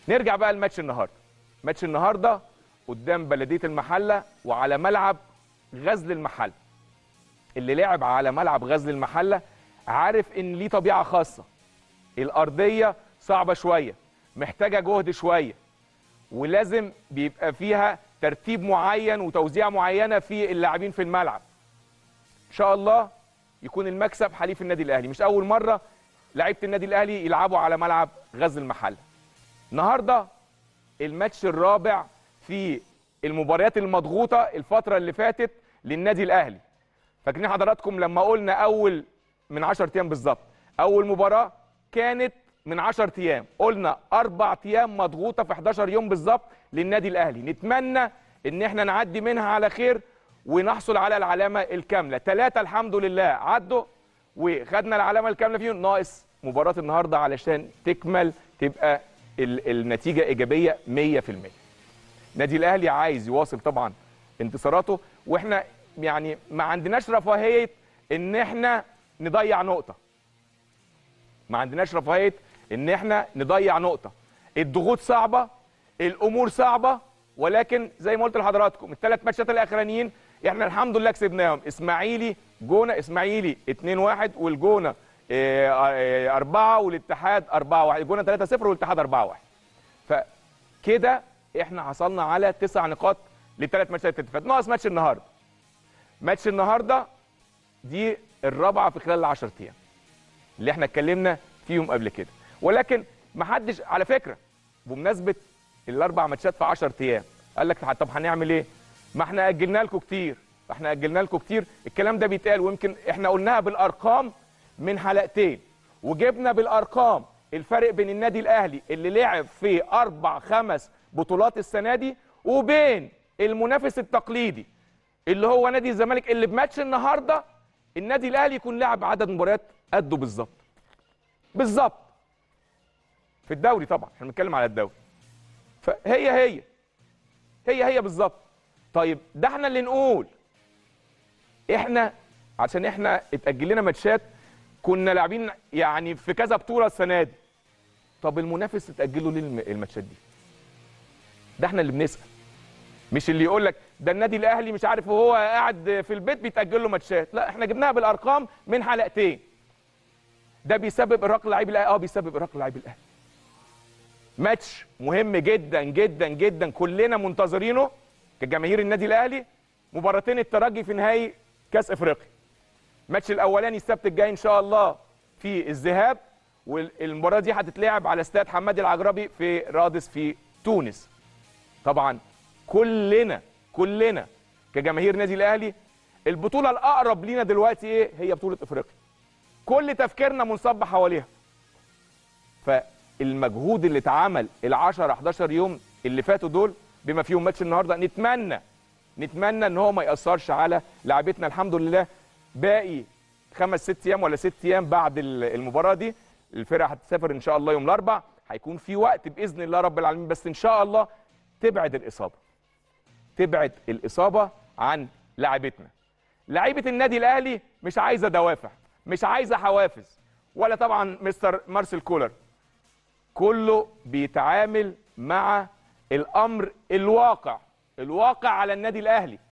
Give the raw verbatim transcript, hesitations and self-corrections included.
نرجع بقى لماتش النهارده. ماتش النهارده قدام بلديه المحله وعلى ملعب غزل المحله. اللي لعب على ملعب غزل المحله عارف ان ليه طبيعه خاصه. الارضيه صعبه شويه، محتاجه جهد شويه، ولازم بيبقى فيها ترتيب معين وتوزيع معينه في اللاعبين في الملعب. ان شاء الله يكون المكسب حليف النادي الاهلي. مش اول مره لعيبه النادي الاهلي يلعبوا على ملعب غزل المحله. النهارده الماتش الرابع في المباريات المضغوطه الفتره اللي فاتت للنادي الاهلي. فاكرين حضراتكم لما قلنا اول من عشرة ايام بالظبط اول مباراه كانت من عشرة ايام، قلنا اربع ايام مضغوطه في حداشر يوم بالظبط للنادي الاهلي. نتمنى ان احنا نعدي منها على خير ونحصل على العلامه الكامله. ثلاثه الحمد لله عدوا وخدنا العلامه الكامله فيهم، ناقص مباراه النهارده علشان تكمل تبقى النتيجه ايجابيه مية في المية. النادي الاهلي عايز يواصل طبعا انتصاراته، واحنا يعني ما عندناش رفاهيه ان احنا نضيع نقطه. ما عندناش رفاهيه ان احنا نضيع نقطه. الضغوط صعبه، الامور صعبه، ولكن زي ما قلت لحضراتكم الثلاث ماتشات الاخرانيين احنا الحمد لله كسبناهم. اسماعيلي جونه، اسماعيلي اتنين واحد، والجونه أربعة، والاتحاد أربعة واحد، الجونه تلاتة صفر والاتحاد أربعة واحد. فكده احنا حصلنا على تسع نقاط للثلاث ماتشات اللي فاتت. ناقص ماتش النهارده. ماتش النهارده دي الرابعه في خلال العشر ايام اللي احنا اتكلمنا فيهم قبل كده، ولكن ما حدش على فكره بمناسبه الاربع ماتشات في عشر ايام قال لك طب هنعمل ايه؟ ما احنا اجلنا لكم كتير، احنا اجلنا لكم كتير. الكلام ده بيتقال ويمكن احنا قلناها بالارقام من حلقتين، وجبنا بالارقام الفرق بين النادي الاهلي اللي لعب في اربع خمس بطولات السنه دي وبين المنافس التقليدي اللي هو نادي الزمالك، اللي بماتش النهارده النادي الاهلي يكون لعب عدد مباريات قده بالظبط. بالظبط. في الدوري طبعا احنا بنتكلم على الدوري. فهي هي هي هي بالظبط. طيب ده احنا اللي نقول احنا عشان احنا اتأجل لنا ماتشات كنا لاعبين يعني في كذا بطوله السنه دي. طب المنافس اتأجلوا ليه الماتشات دي؟ ده احنا اللي بنسأل. مش اللي يقول لك ده النادي الاهلي مش عارف وهو قاعد في البيت بيتأجل له ماتشات. لا احنا جبناها بالارقام من حلقتين. ده بيسبب ارهاق لعيب الاهلي. اه بيسبب ارهاق لعيب الاهلي. ماتش مهم جدا جدا جدا كلنا منتظرينه كجماهير النادي الاهلي. مباراتين الترجي في نهائي كاس افريقيا. الماتش الاولاني السبت الجاي ان شاء الله في الذهاب، والمباراه دي هتتلعب على استاد حمادي العجربي في رادس في تونس. طبعا كلنا كلنا كجماهير النادي الاهلي البطوله الاقرب لينا دلوقتي ايه؟ هي بطوله افريقيا. كل تفكيرنا منصب حواليها. فالمجهود اللي اتعمل العشرة حداشر يوم اللي فاتوا دول بما فيهم ماتش النهارده نتمنى نتمنى ان هو ما ياثرش على لعبتنا. الحمد لله باقي خمس ست ايام ولا ست ايام بعد المباراه دي الفرقه هتسافر ان شاء الله يوم الاربع. هيكون في وقت باذن الله رب العالمين، بس ان شاء الله تبعد الاصابه تبعد الاصابه عن لاعبتنا. لعيبه النادي الاهلي مش عايزه دوافع، مش عايزه حوافز، ولا طبعا مستر مارسيل كولر. كله بيتعامل مع الامر الواقع الواقع على النادي الاهلي.